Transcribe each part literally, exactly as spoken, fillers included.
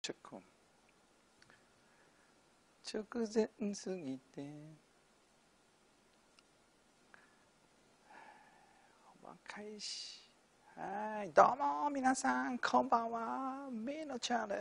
チェック直前すぎて若いし。はい、どうも皆さんこんばんは、みのちゃんです。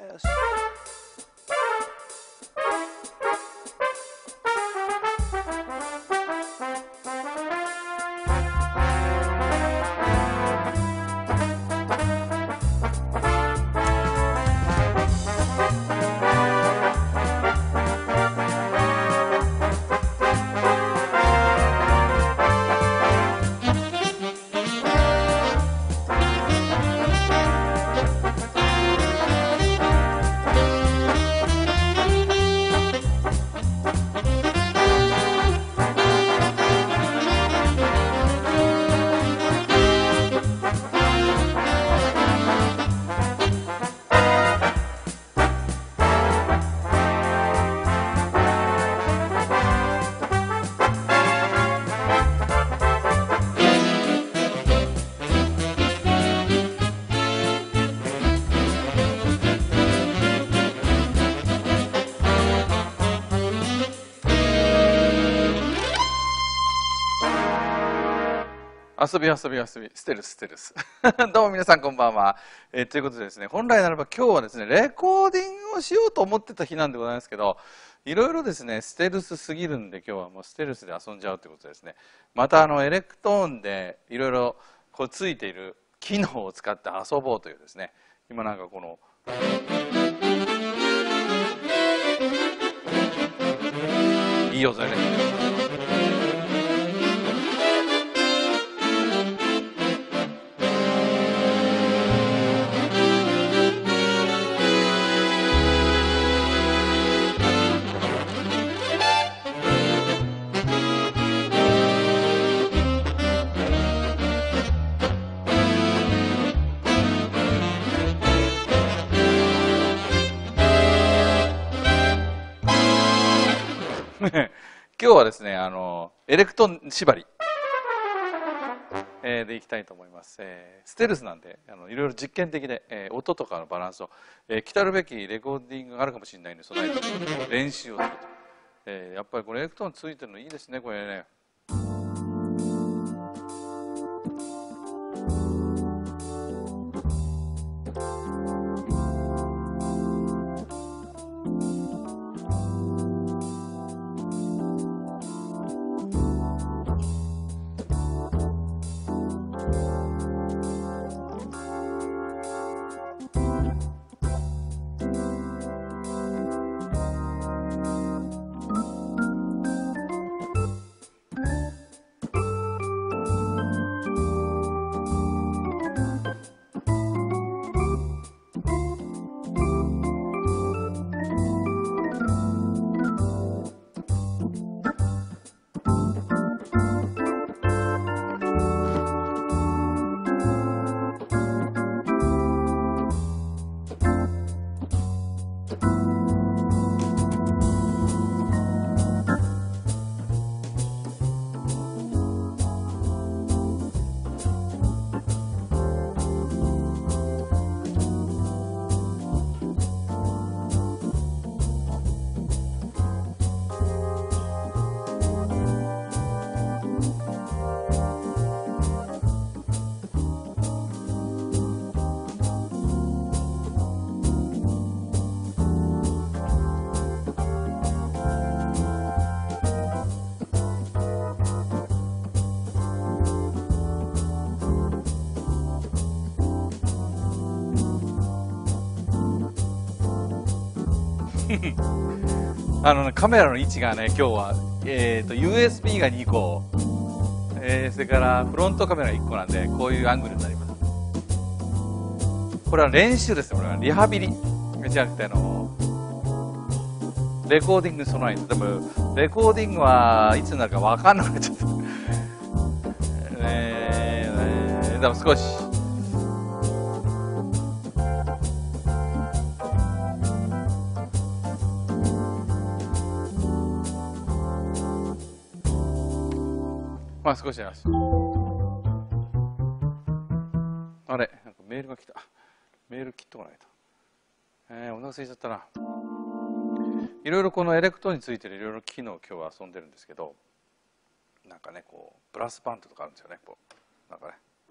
遊び遊び遊びステルスステルスどうも皆さんこんばんは、えー、ということでですね、本来ならば今日はですねレコーディングをしようと思ってた日なんでございますけど、いろいろですねステルスすぎるんで、今日はもうステルスで遊んじゃうということでですね、またあのエレクトーンでいろいろこうついている機能を使って遊ぼうというですね、今なんかこのいい音だね今日はですね、あのエレクトーン縛り、えー、でいきたいと思います。えー、ステルスなんであのいろいろ実験的で、えー、音とかのバランスを、えー、来たるべきレコーディングがあるかもしれないので備えて練習をすると、えー、やっぱりこれエレクトーンついてるのいいですね、これね。あのね、カメラの位置がね、今日は、えー、と ユーエスビー がにこ、えー、それからフロントカメラいっこなんで、こういうアングルになります。これは練習ですよ。これはリハビリじゃなくて、あのレコーディングに備えて、でもレコーディングはいつになるか分かんなくなっちゃったえー、えー、でも少しまあ少しやらしい。あれ、なんかメールが来た。メール切っとかないと。 えー、お腹空いちゃったな。いろいろこのエレクトーンについてるいろいろ機能を今日は遊んでるんですけど、なんかねこうブラスバンドとかあるんですよね。こうなんかね。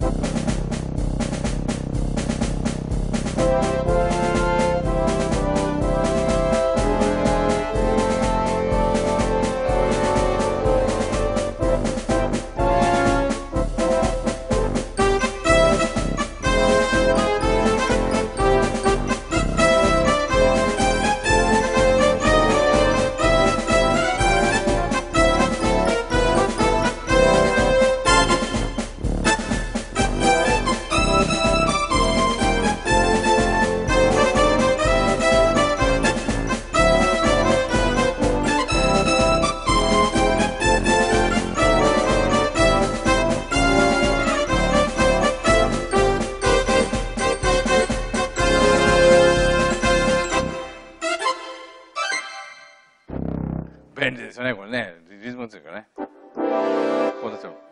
便利ですよねこれね。リズムっていうかね、こうですよ。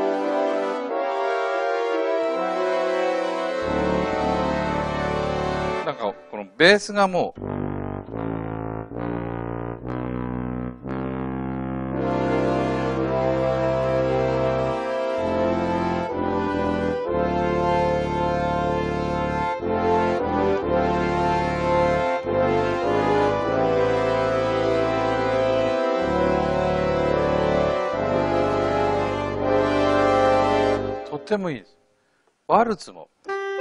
なんかこのベースがもうとってもいいです。ワルツも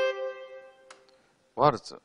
ワルツ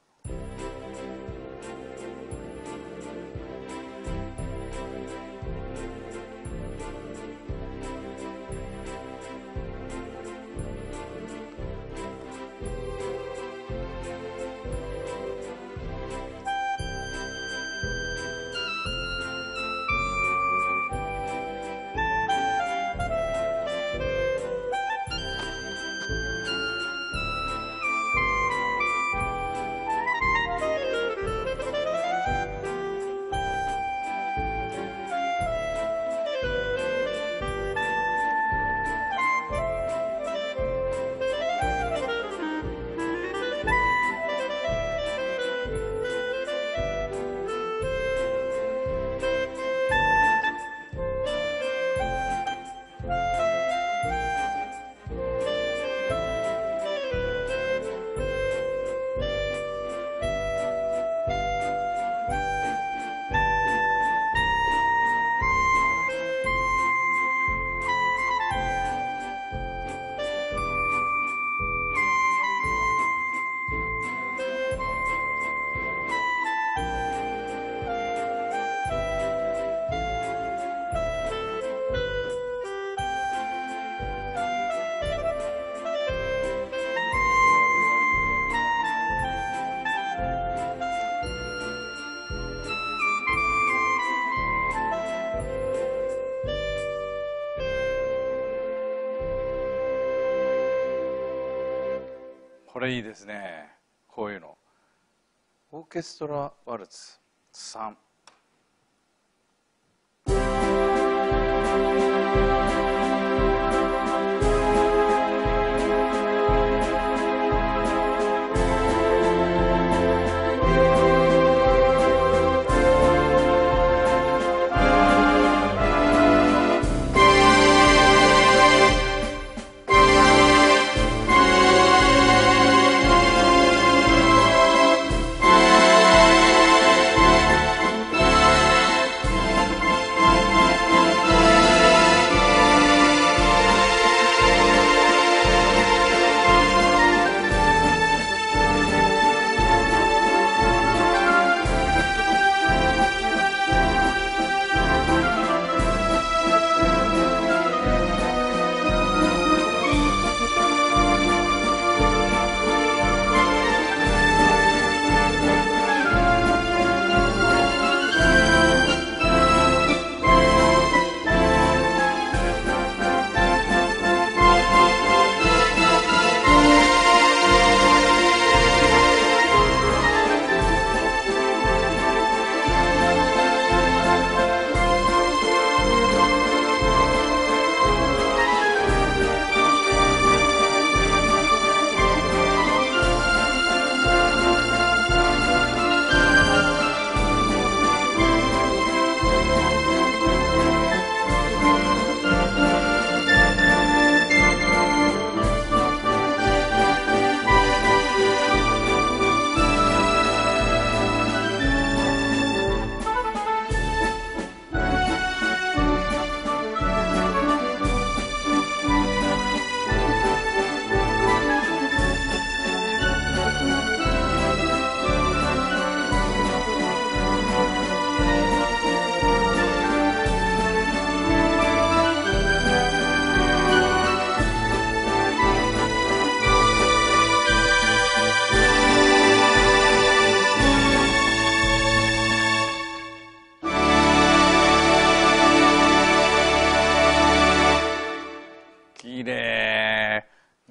これいいですね。こういうのオーケストラワルツさん。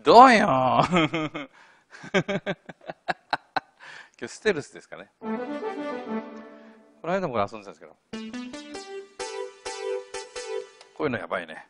どうよー今日ステルスですかね。この間もこれ遊んでたんですけど、こういうのやばいね。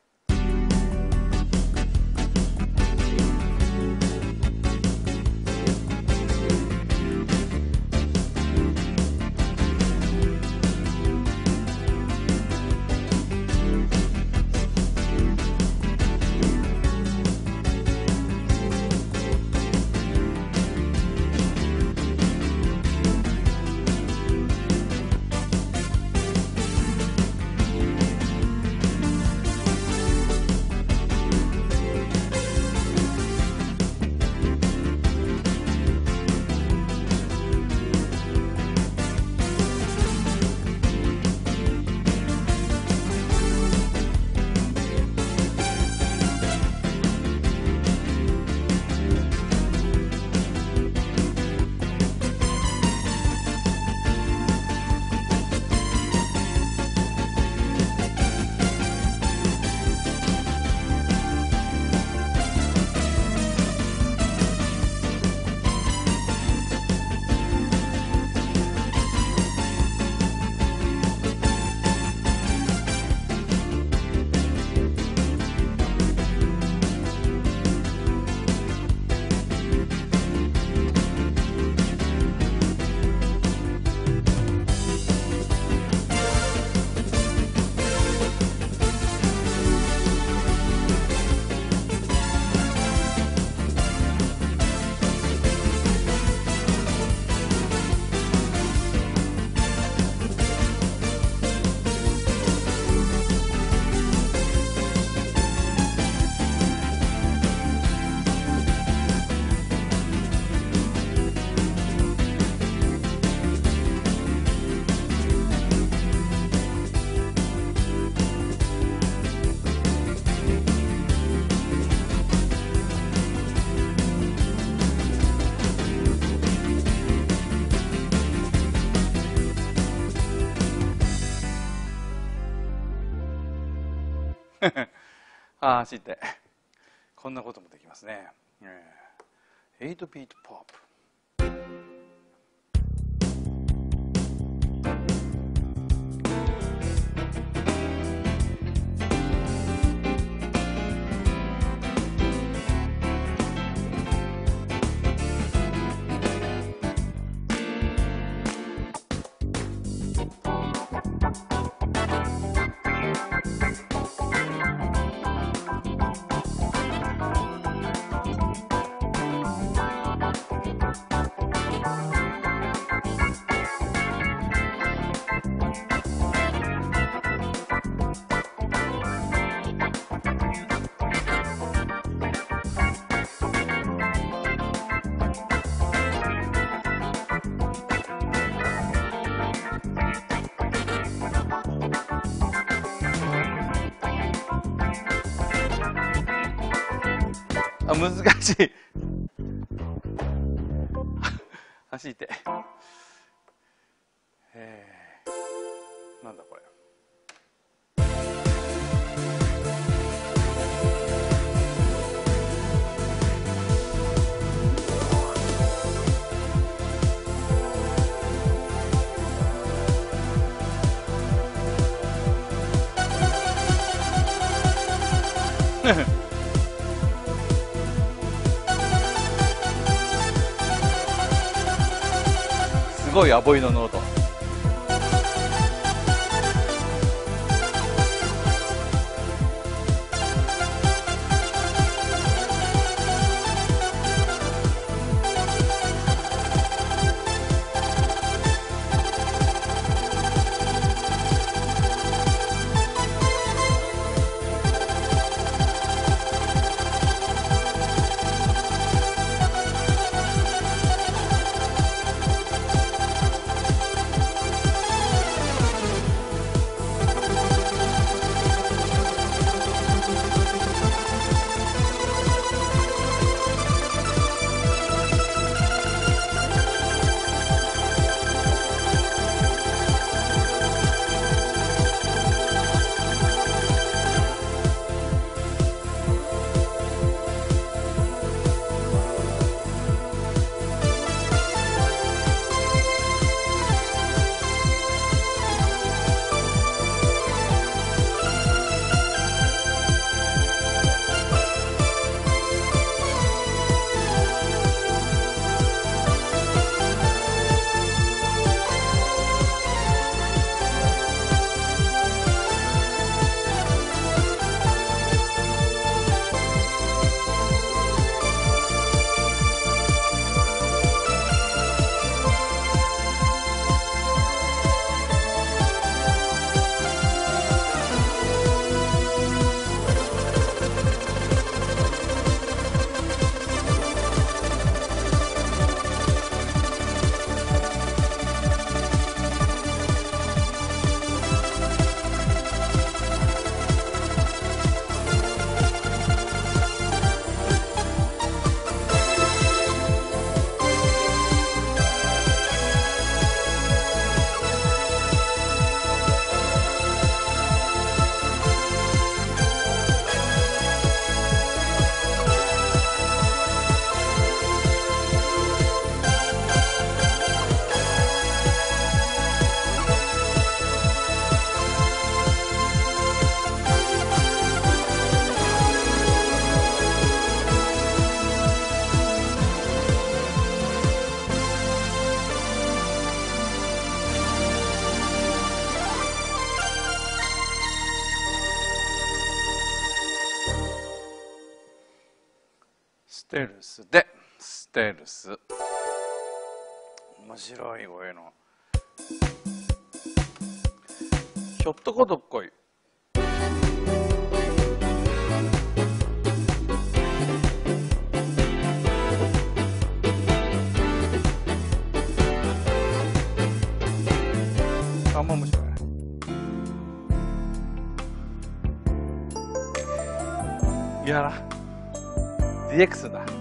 ああ、知って。こんなこともできますね。エイトビートポップ。あ、難しい。足痛い。えー、なんだこれ。すごいアボイドの音。 テルスでステルス。面白いこういうの。ひょっとこどっこい。あんま面白い。いやら ディーエックス だ。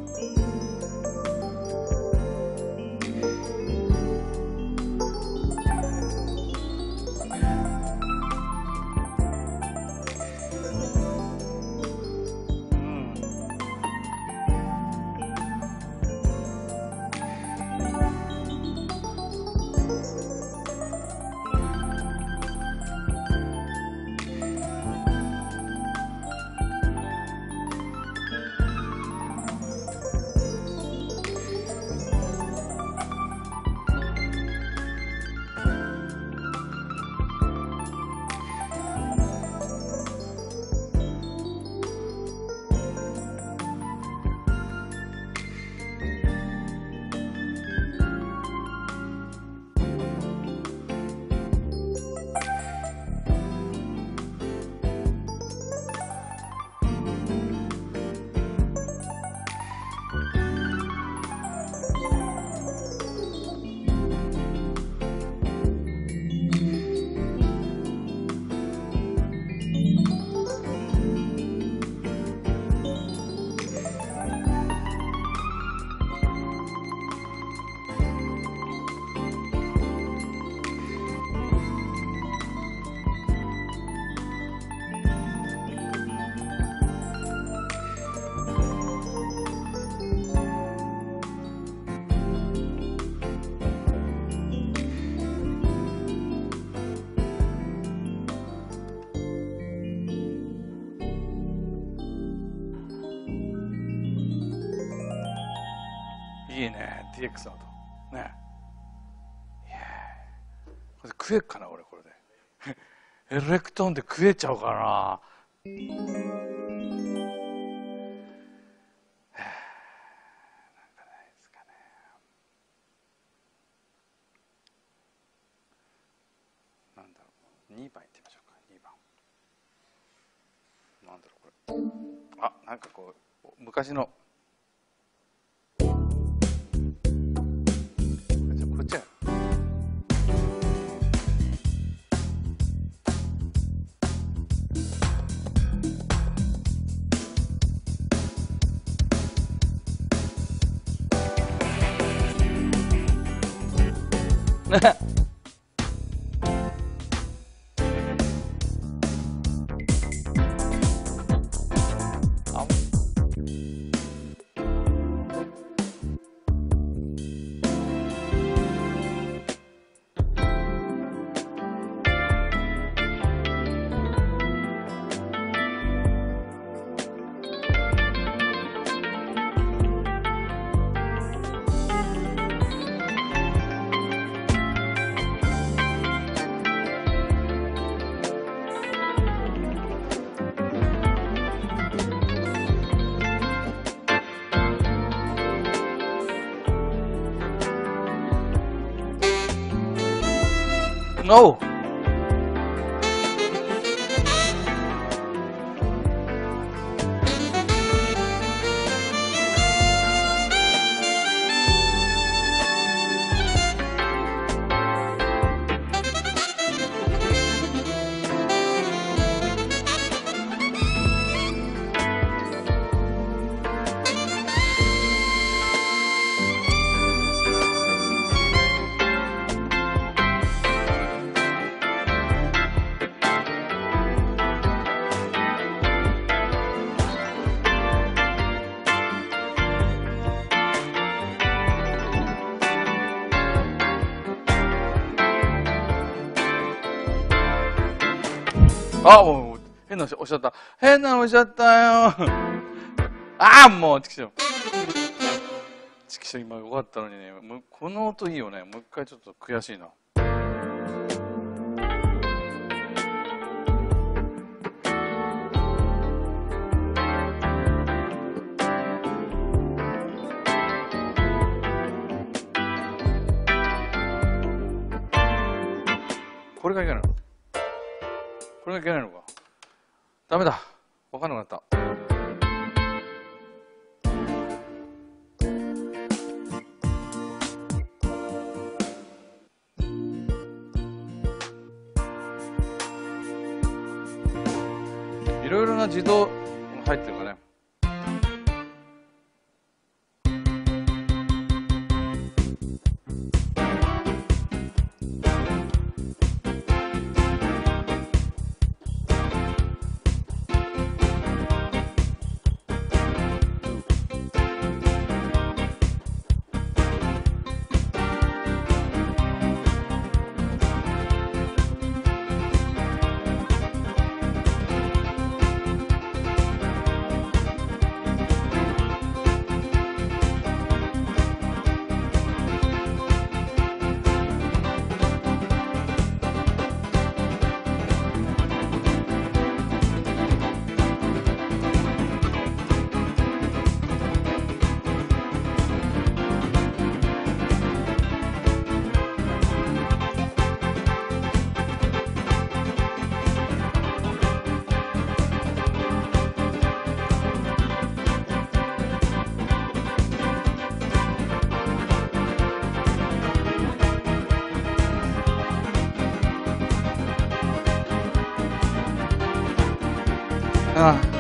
いいね ディーエックス の音ね。いやこれ食えっかな俺これでエレクトーンで食えちゃうかな。なんかないですかね。なんだろうにばんいってみましょうか。にばんなんだろうこれ。あなんかこう昔のこっちやNo!あ、もう、変なのおっしゃった。変なのおっしゃったよ。ああ、もう、ちくしょう。ちくしょう、今よかったのにね。もうこの音いいよね。もう一回ちょっと悔しいな。 これがいけないの。これがいけないのか。ダメだ。わかんなくなった。いろいろな自動入ってるかね。ああ。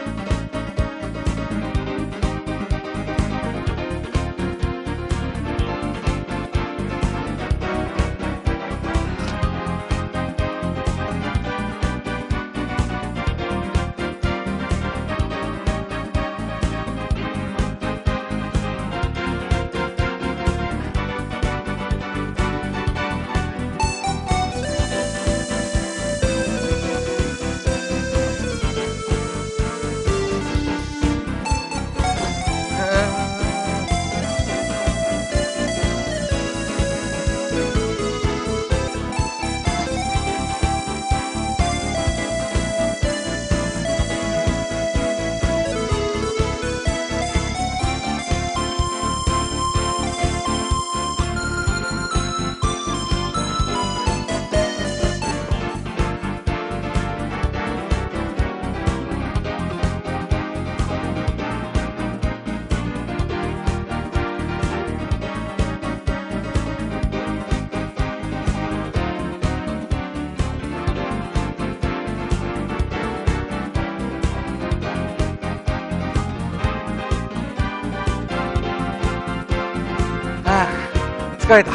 疲れた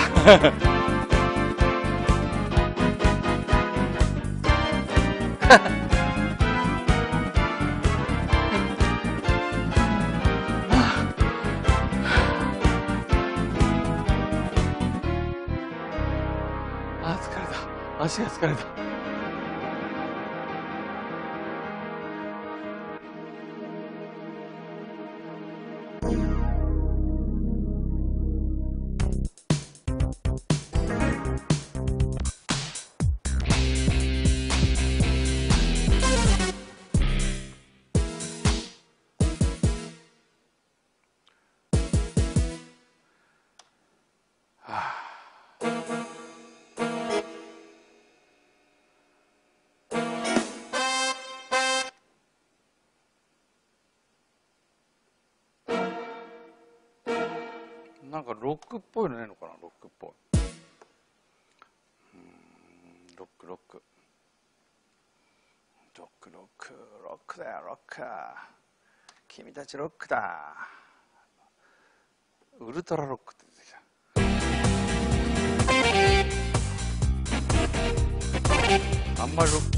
あ、疲れた。足が疲れた。なんかロックっぽいのないのかな、ロックっぽい。うん、ロックロックロックロックロックだよ、ロック。君たちロックだ。ウルトラロックって出てきた。あんまりロック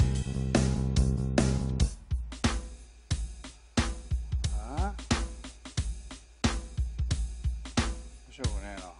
しょうがねえな。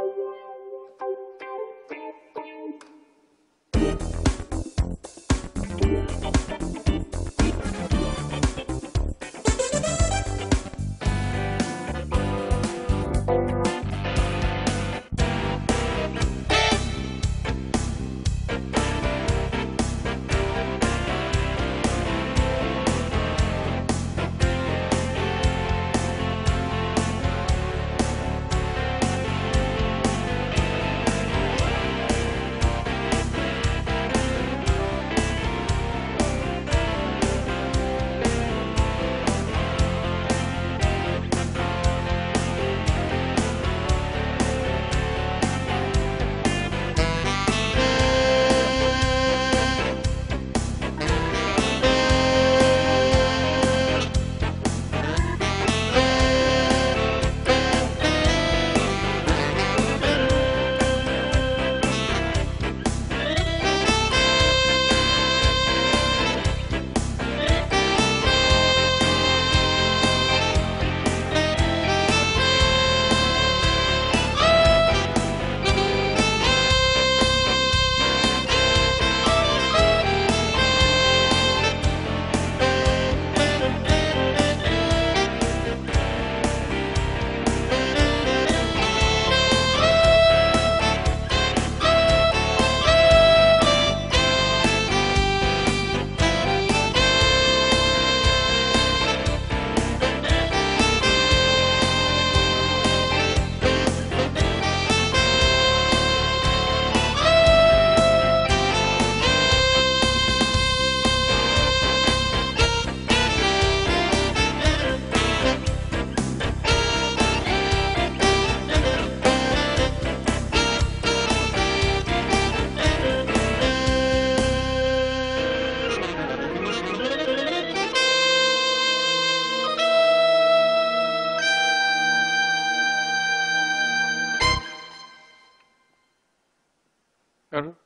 やる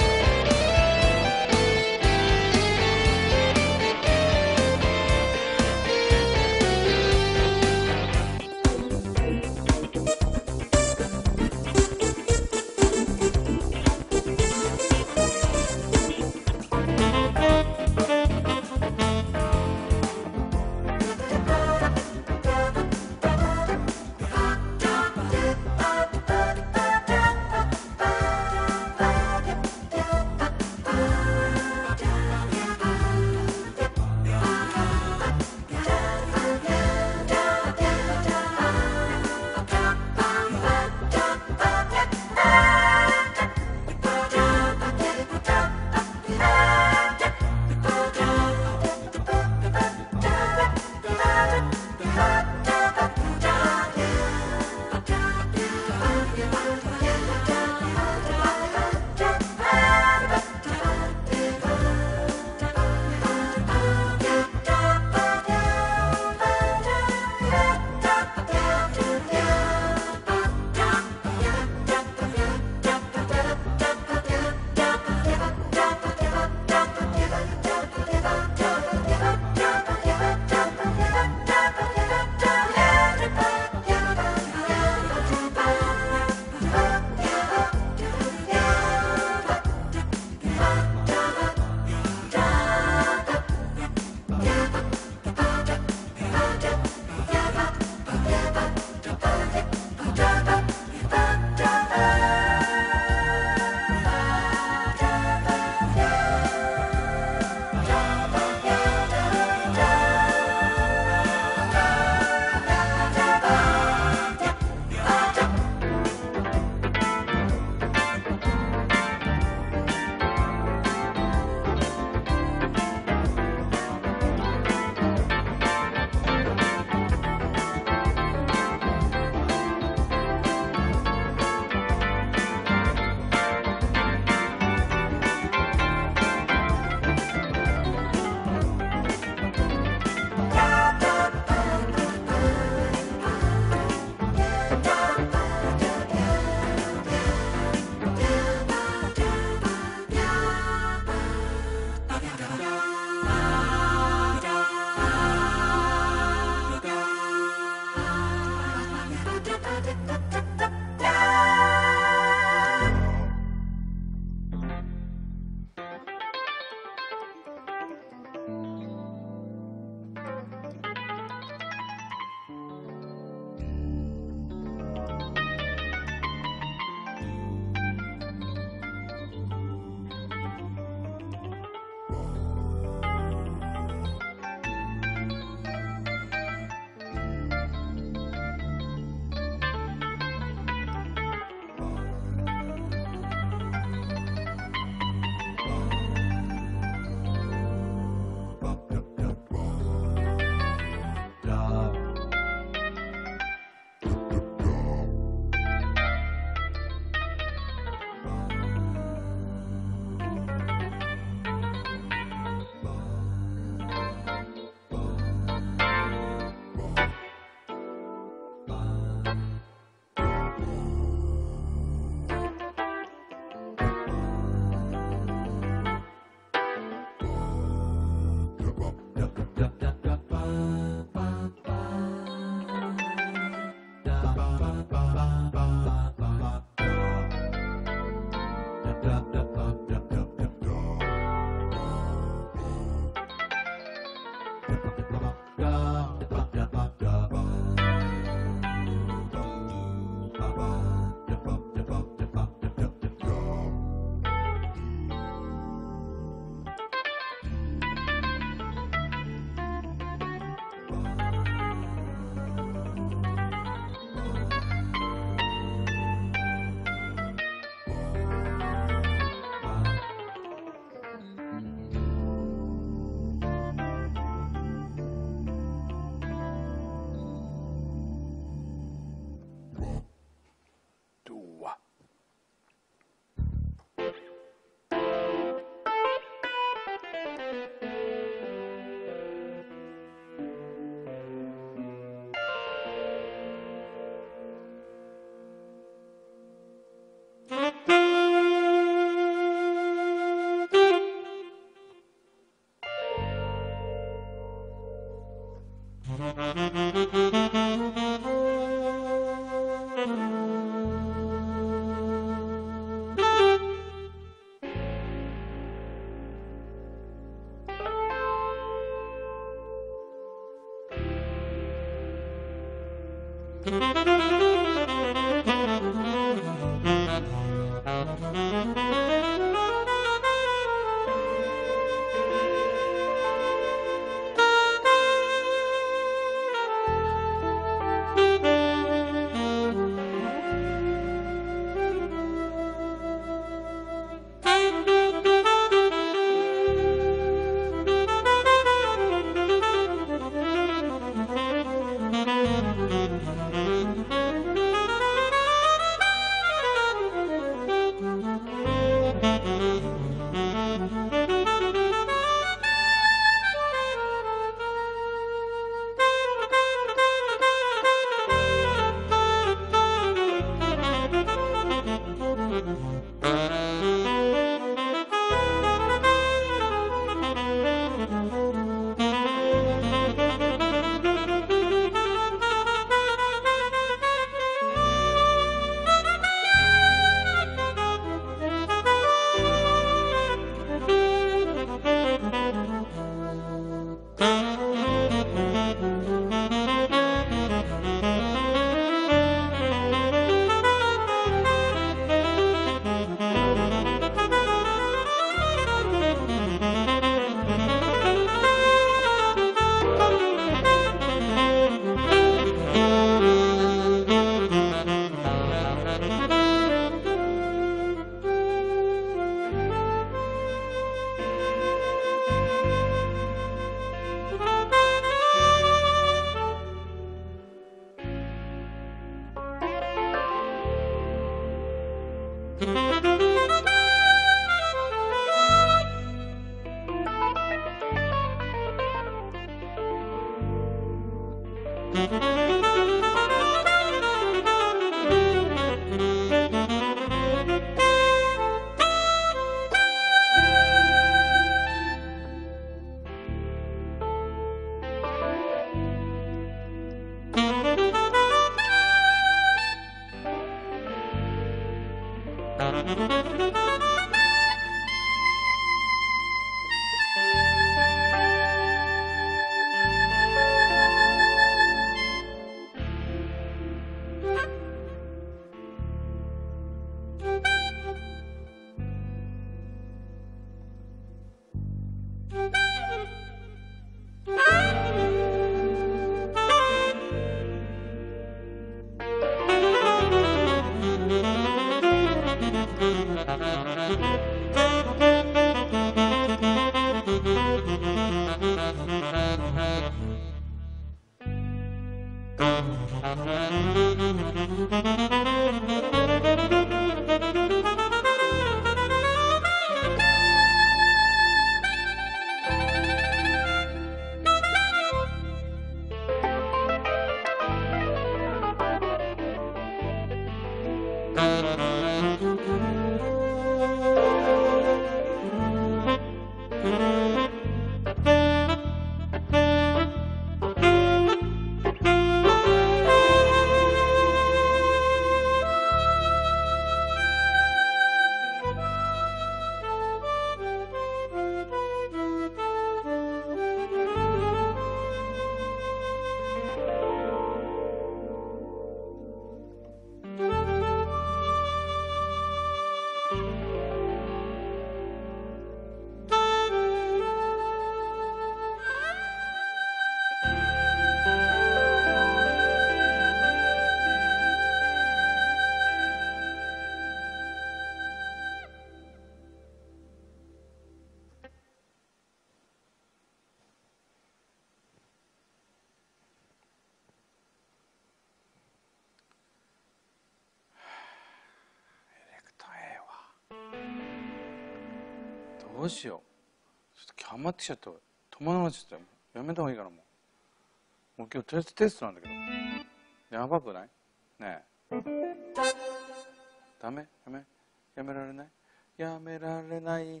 どうしよう。ちょっとハマってきちゃった止まらなくなっちゃったよ。やめた方がいいかな。もうもう今日テストテストなんだけど。やばくないねえ。ダメやめやめられないやめられない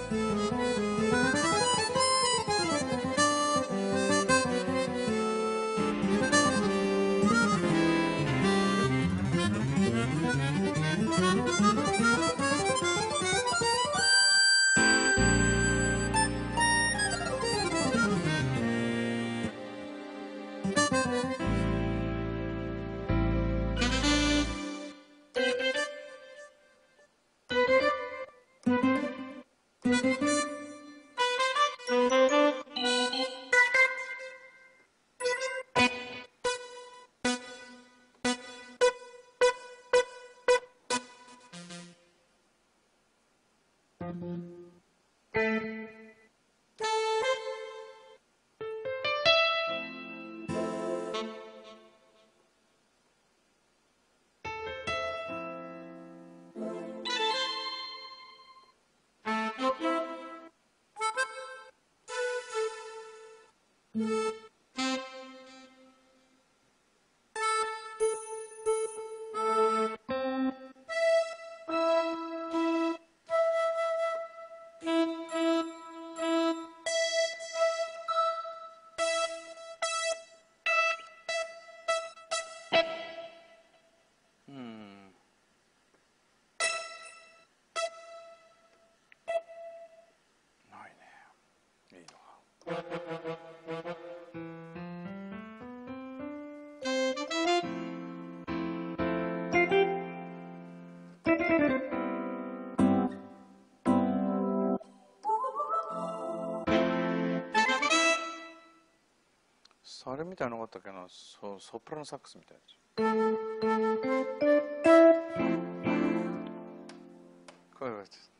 あれみたいなのがあったっけな、ソ、ソプラノサックスみたいなやつ。こういうやつ。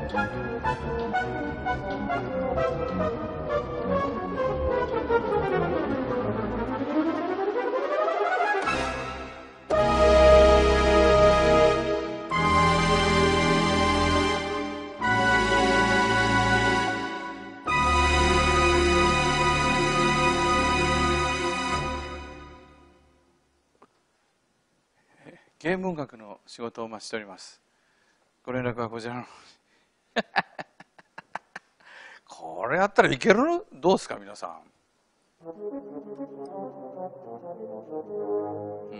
ゲーム音楽の仕事をお待ちしております。ご連絡はこちらのこれやったらいけるの？どうですか皆さん。うん、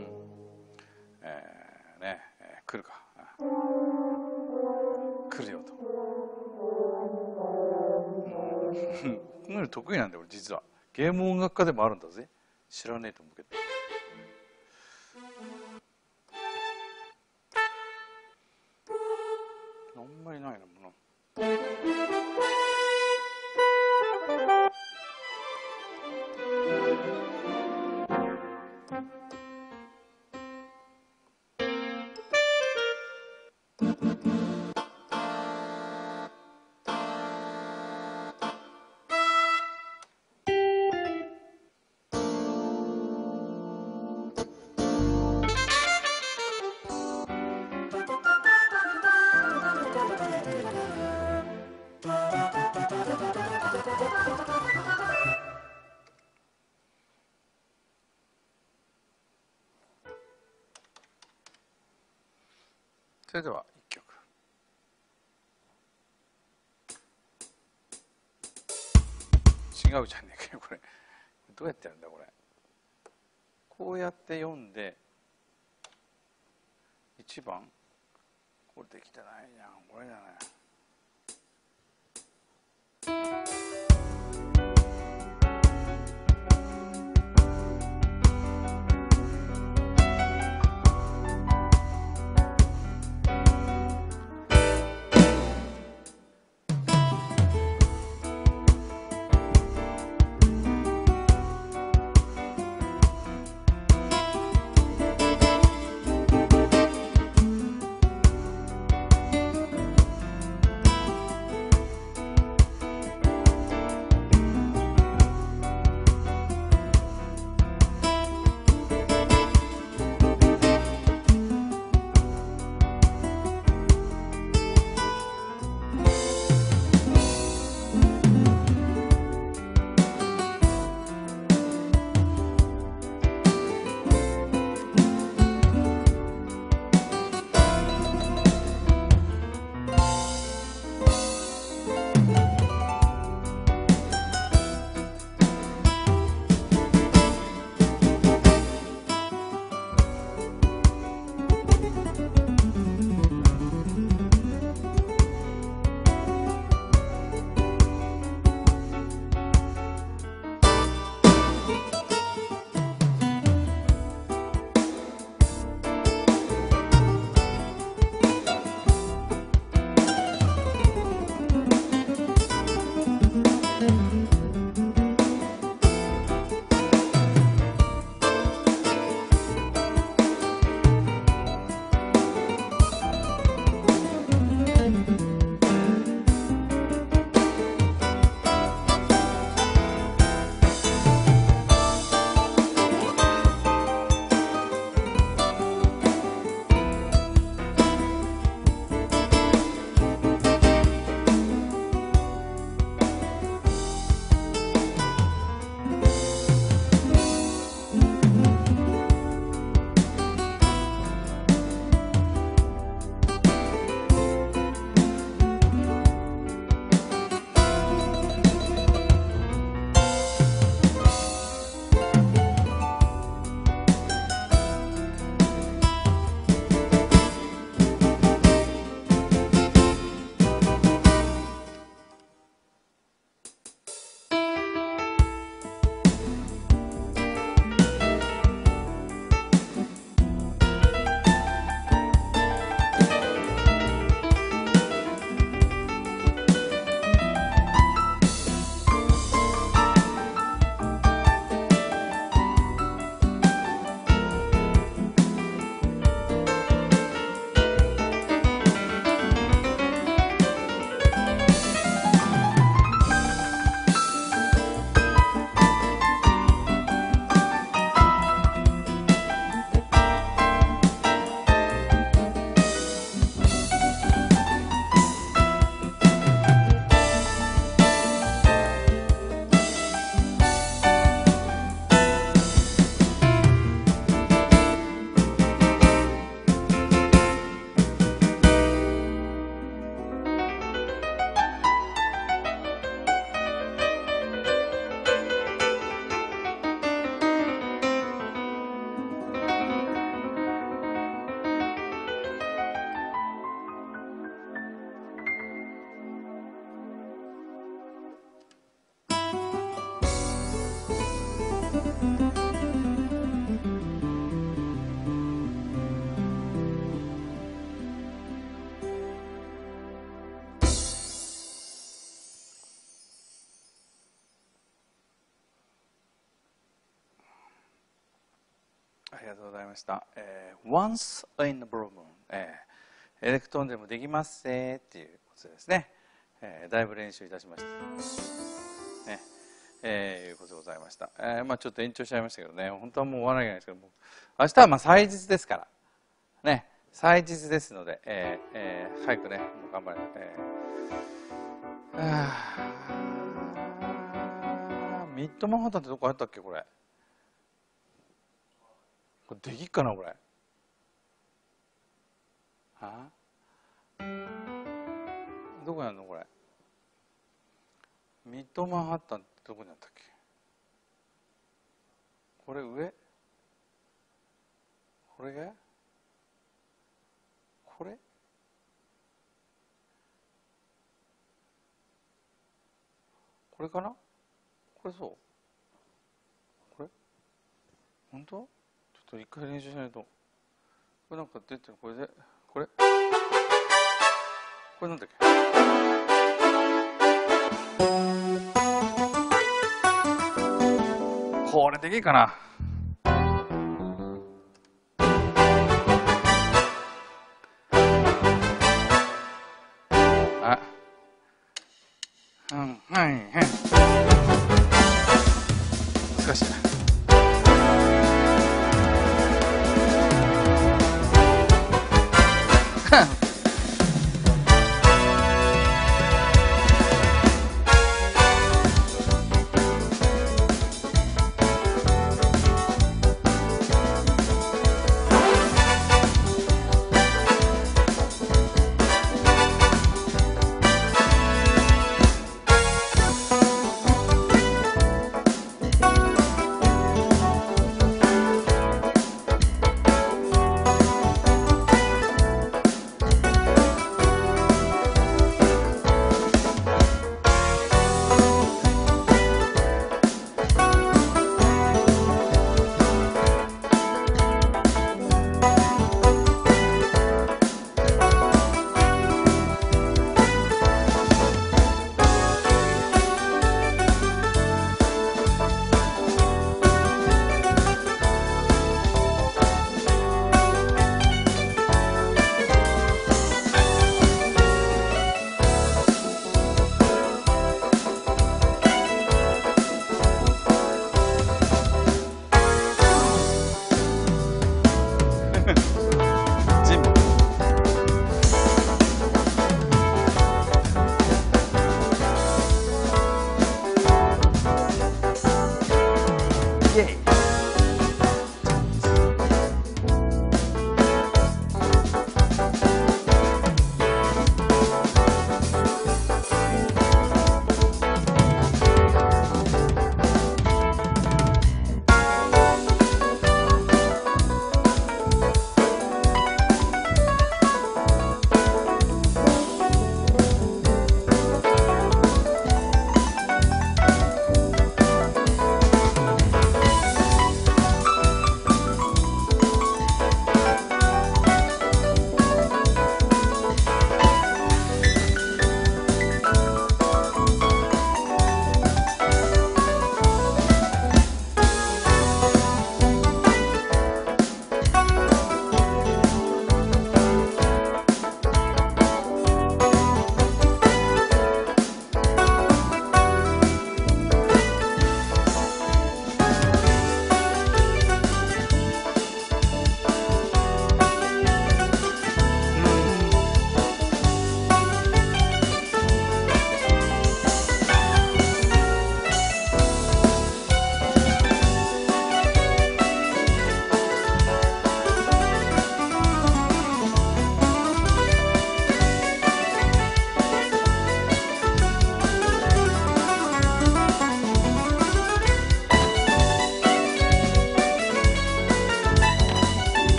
えー、ね、えー、来るか来るよと。うん、このよ得意なんだよ俺実は。ゲーム音楽家でもあるんだぜ。知らねえと思うけど。あんまりないなもの。それではいっきょく。違うじゃねえかよこれ。どうやってやるんだこれ。こうやって読んでいちばんこれできてないじゃんこれじゃない。 ありがとうございました。えー、Once in a Blue Moon、えー、エレクトーンでもできますせーっていうことですね。えー、だいぶ練習いたしました。ね、えー、いうことでございました。えー、まあちょっと延長しちゃいましたけどね、本当はもう終わらなきゃいけないですけども、明日はまあ祭日ですから、ね、祭日ですので、えーえー、早くね、もう頑張れ。えー、あー、ミッドマンハッタンってどこあったっけ、これ。これできっかな、これ。あ、どこにあるのこれ。ミッドマンハッタンってどこにあったっけ。これ上、これがこれ、これかな、これ、そうこれ、本当？ちょっと一回練習しないと。これなんか出てる。これで、これこれなんだっけ。これできるかな。あ、うん、はい、はい。難しいな。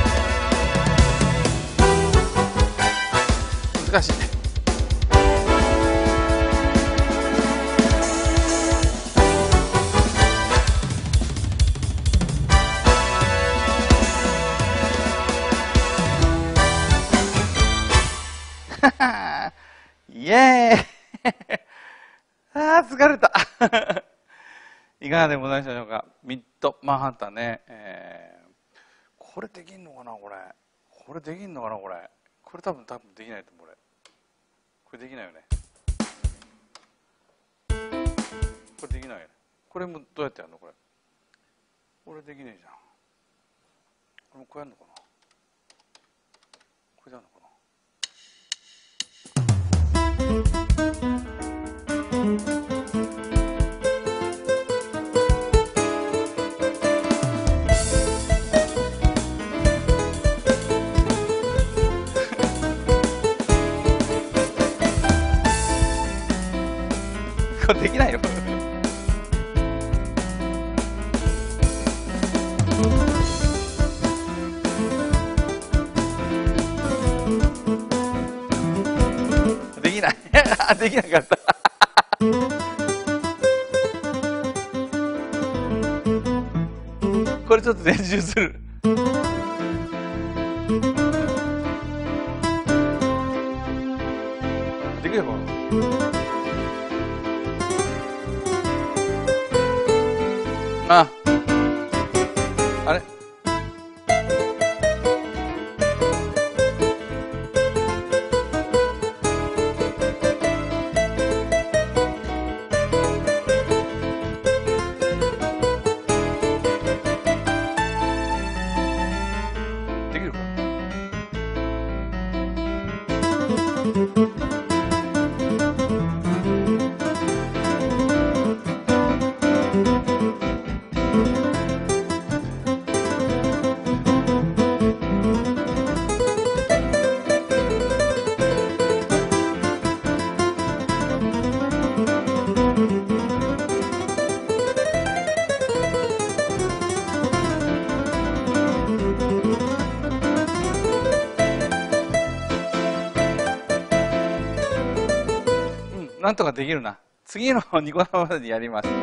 難しい。 イエーイあー疲れたいかがでございましたでしょうか。ミッドマンハッタンね、えー、これできんのかなこれこれできんのかなこれこれ多分多分できないと思う。これこれできないよね。これできないよね。これもどうやってやるのこれ。これできねえじゃん。これもこうやるのかな。これでやるのかな。これできないよできないできなかったこれちょっと練習するできればああれできるかなんとかできるな。次のニコ生までにやります。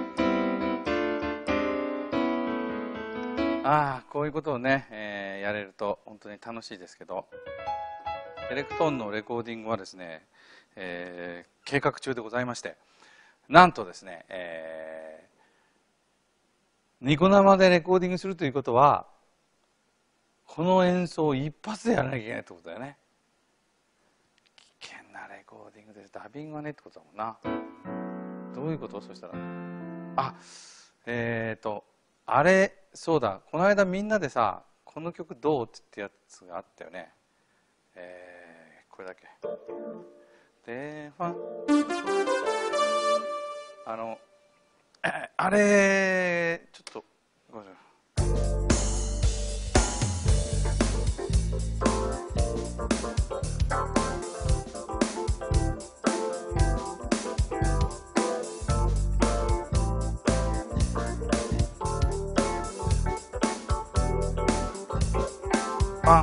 ああ、こういうことをね、えー、やれると本当に楽しいですけど、エレクトーンのレコーディングはですね、えー、計画中でございまして、なんとですね、えー、ニコ生でレコーディングするということは、この演奏を一発でやらなきゃいけないってことだよね。危険なレコーディングです。ダビングはねってことだもんな。どういうこと？そしたらあえっ、ー、とあれそうだこの間みんなでさこの曲どうって言ってやつがあったよね。えー、これだけでファンあのあれちょっとごめんなさい。あ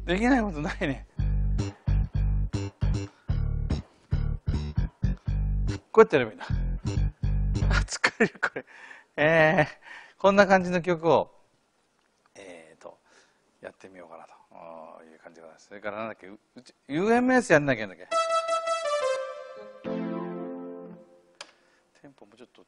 できないことないね。こうやってやればいいんだ。あ、疲れる、これ。えー、こんな感じの曲を、えーと、やってみようかなという感じでございます。それからなんだっけ、うち ユーエムエス やんなきゃいけないんだっけ。テンポもうちょっと。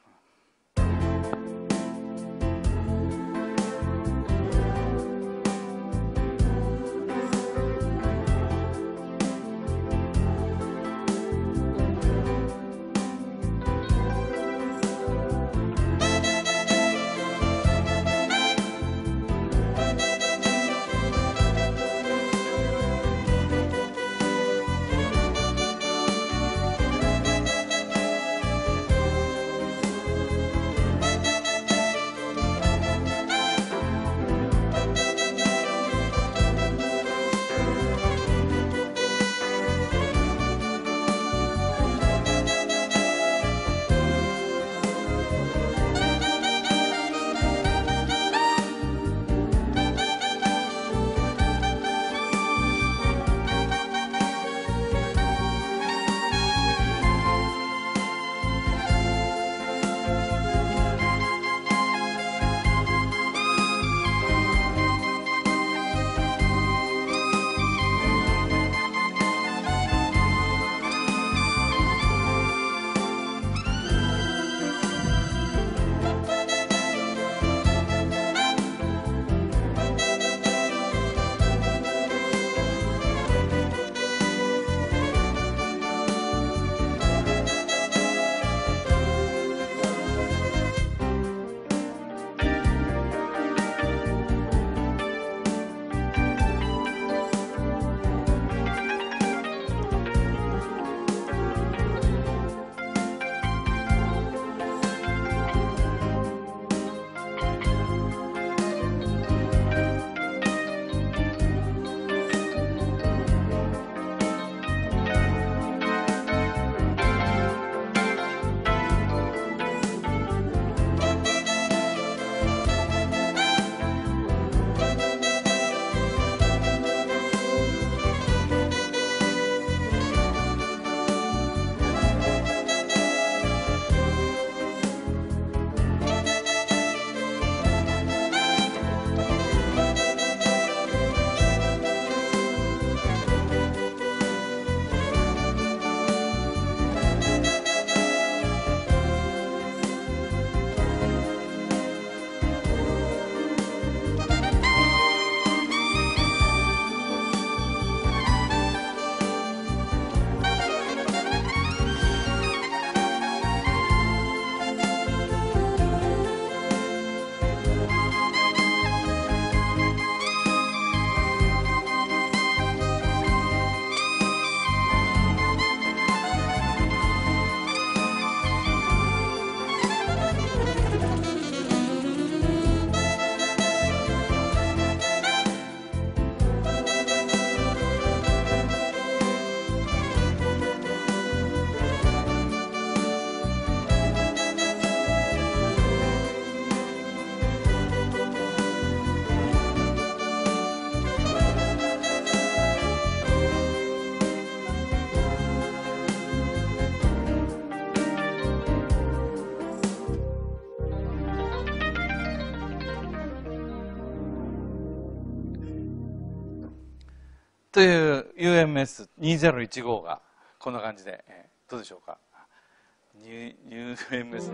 という ユーエムエスにせんじゅうご がこんな感じで、えー、どうでしょうか。 ユーエムエス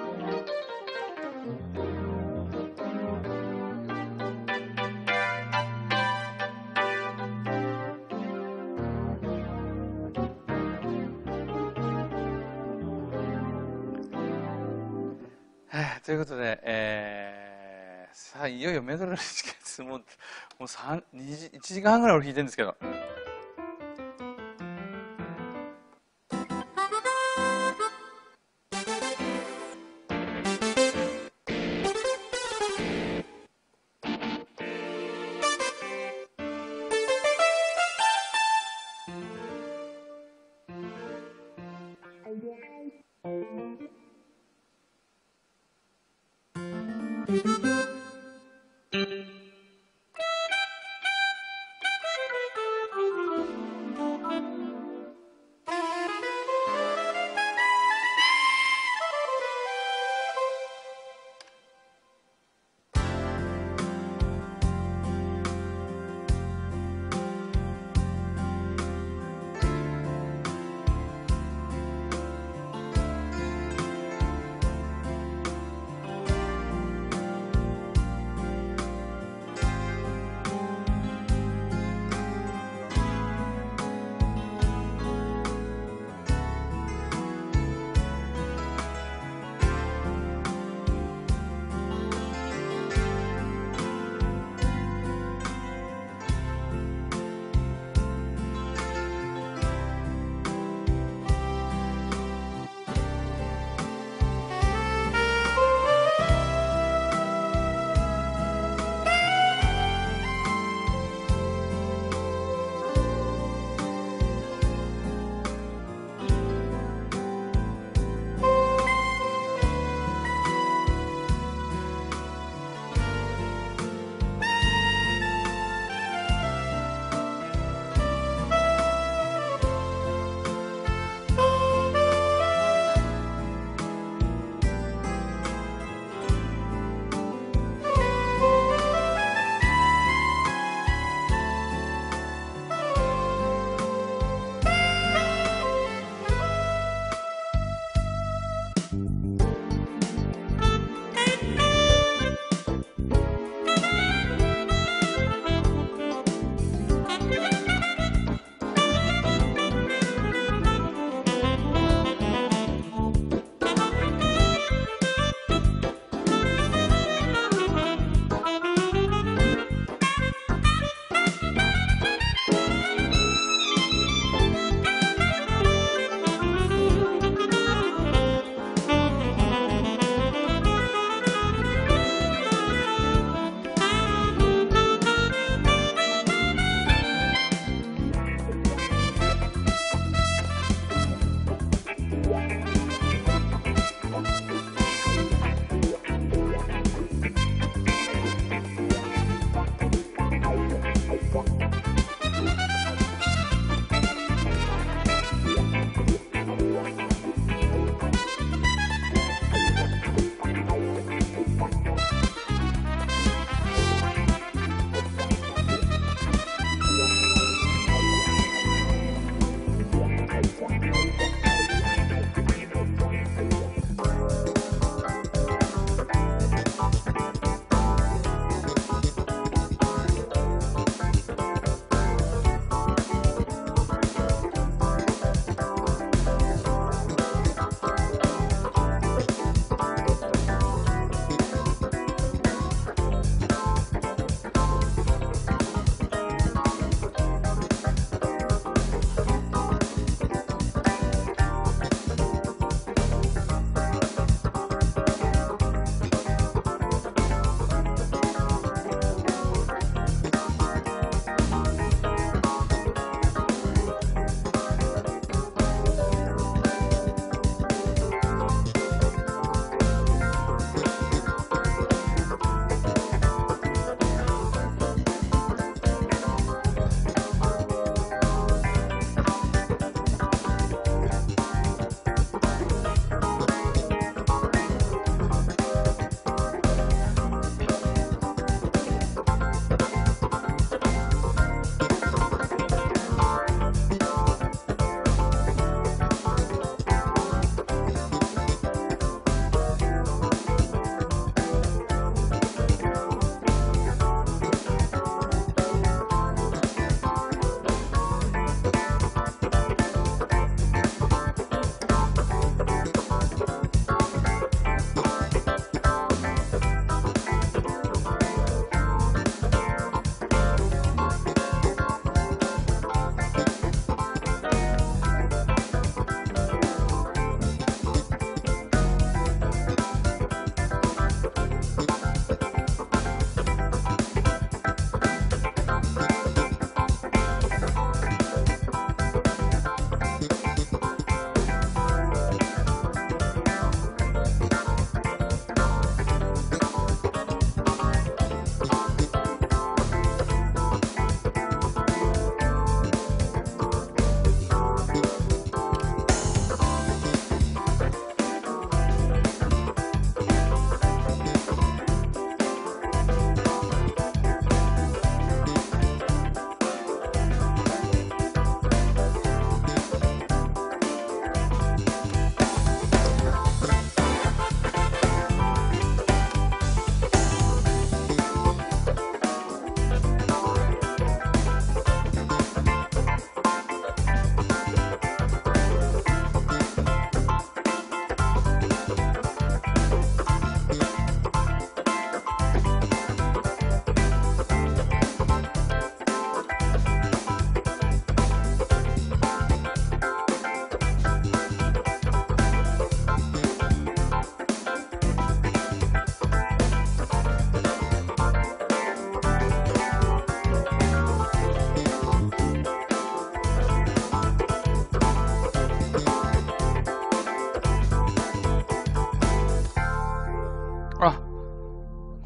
ということで、えー、さあいよいよメドレーの時間です。もうもういちじかんはんぐらい俺弾いてるんですけど。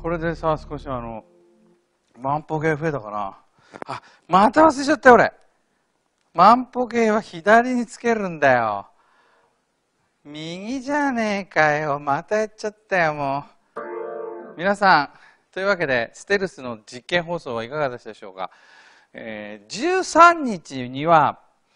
これでさ、少しあの、万歩計増えたかな。あ、また忘れちゃったよ、俺。万歩計は左につけるんだよ。右じゃねえかよ。またやっちゃったよ、もう。皆さん、というわけで、ステルスの実験放送はいかがでしたでしょうか。えー、じゅうさんにちには、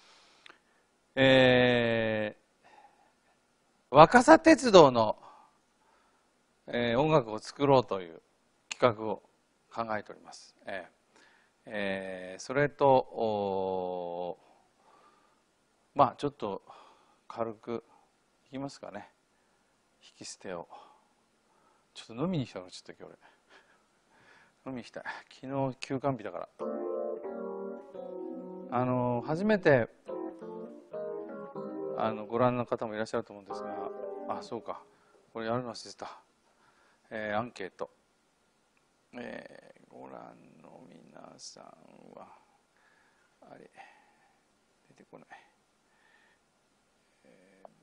えー、若狭鉄道の、えー、音楽を作ろうという企画を考えております。えーえー、それと、まあちょっと軽くいきますかね。引き捨てを。ちょっと飲みに来たの、ちょっと今日俺。飲みに来たい。昨日休館日だから。あの初めてあのご覧の方もいらっしゃると思うんですが、あ、そうか、これやるの忘れてた、えー、アンケート、えー、ご覧の皆さんはあれ出てこない、えー、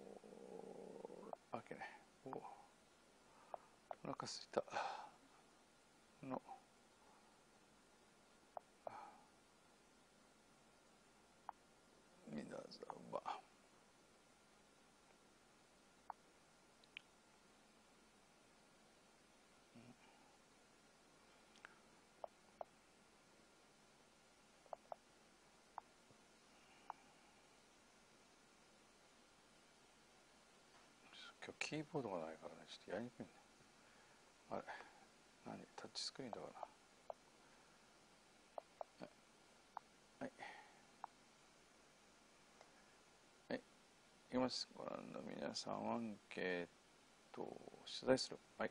あけないおお腹すいたの皆さんは今日キーボードがないからね、ちょっとやりにくいね。あれ何タッチスクリーンだからはい、はい、いきます。ご覧の皆さんアンケートを取材する。はい、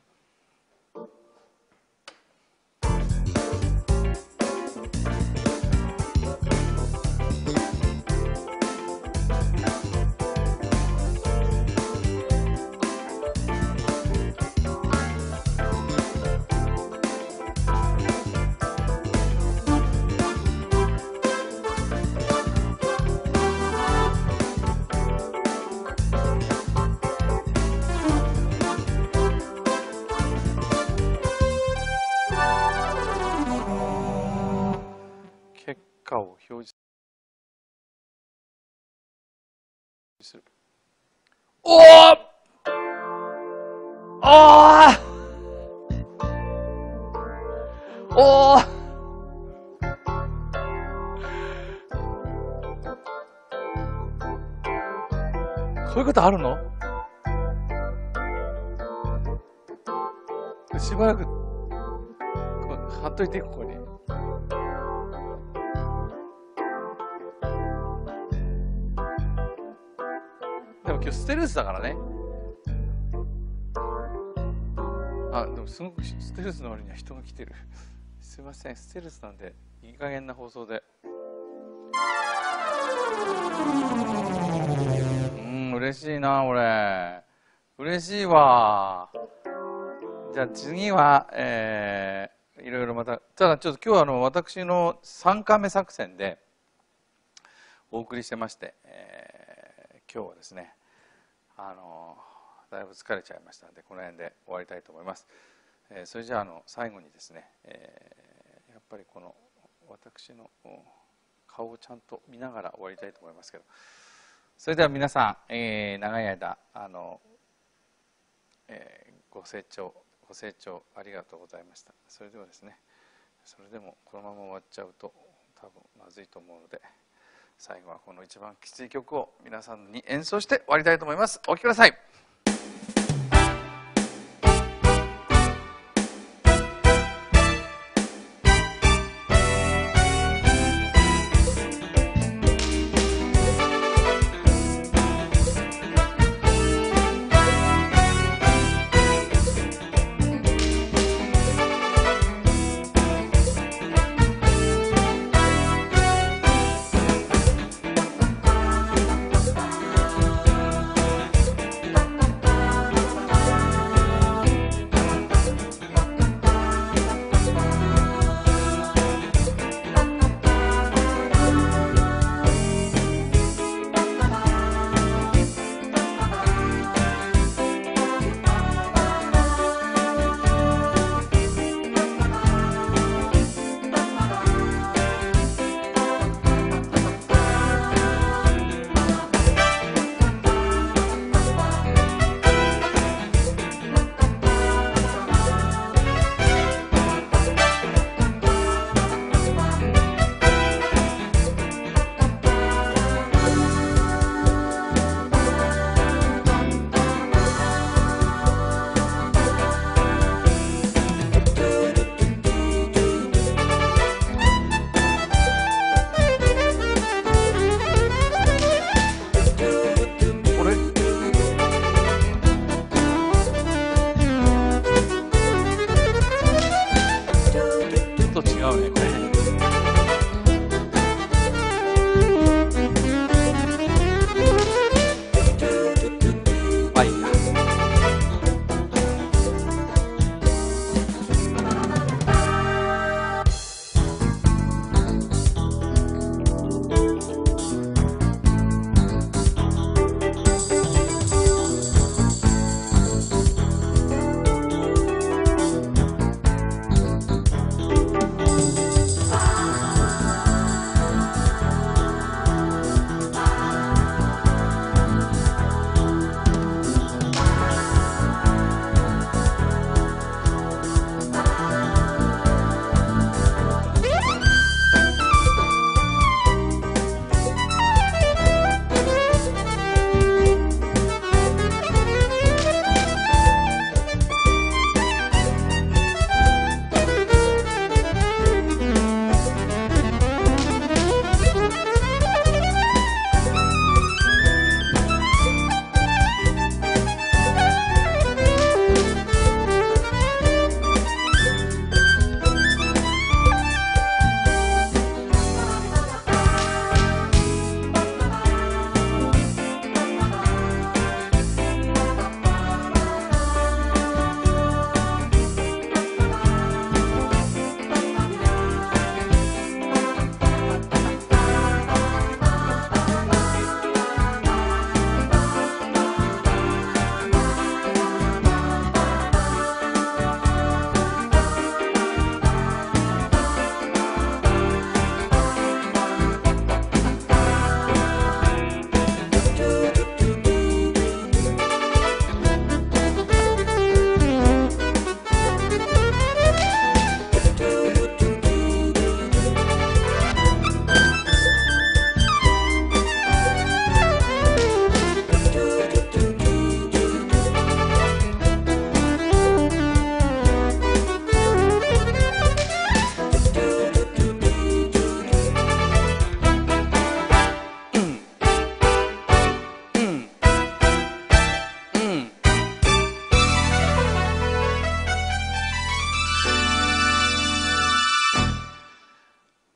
結果を表示する。おおおおおこういうことあるの？しばらく貼っといて、ここに。でも今日ステルスだからね。あ、でもすごくステルスの割には人が来てる。すいません、ステルスなんでいい加減な放送で。うん、嬉しいな、俺。嬉しいわ。じゃあ次は、えー、いろいろまた、ただちょっと今日はあの私のさんカメ作戦でお送りしてまして、えー、今日はですね、あのだいぶ疲れちゃいましたのでこの辺で終わりたいと思います。えー、それじゃあ、あの最後にですね、えー、やっぱりこの私の顔をちゃんと見ながら終わりたいと思いますけど、それでは皆さん、えー、長い間あの、えー、ご清聴ご清聴ありがとうございました。それではですね、それでもこのまま終わっちゃうと多分まずいと思うので、最後はこの一番きつい曲を皆さんに演奏して終わりたいと思います。お聴きください。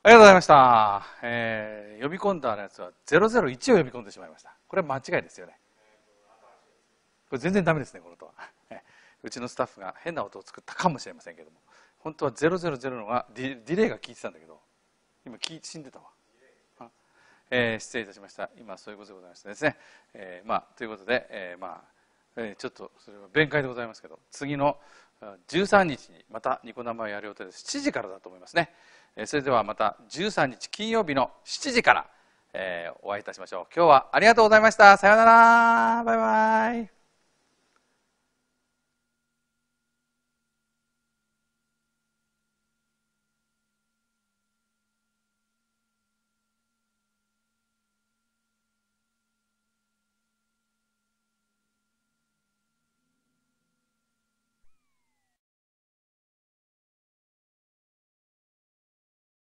ありがとうございました。えー、呼び込んだやつはゼロゼロいちを呼び込んでしまいました。これは間違いですよね。これ全然ダメですね、この音は。うちのスタッフが変な音を作ったかもしれませんけども、本当はゼロゼロゼロのがディ、ディレイが効いてたんだけど、今聞いて死んでたわ。えー、失礼いたしました。今そういうことでございましてですね。えー、まあということで、えー、まあ、えー、ちょっとそれは弁解でございますけど、次のじゅうさんにちにまたニコ生をやる予定です。しちじからだと思いますね。えー、それではまたじゅうさんにち金曜日のしちじから、えー、お会いいたしましょう。今日はありがとうございました。さようなら。バイバイ。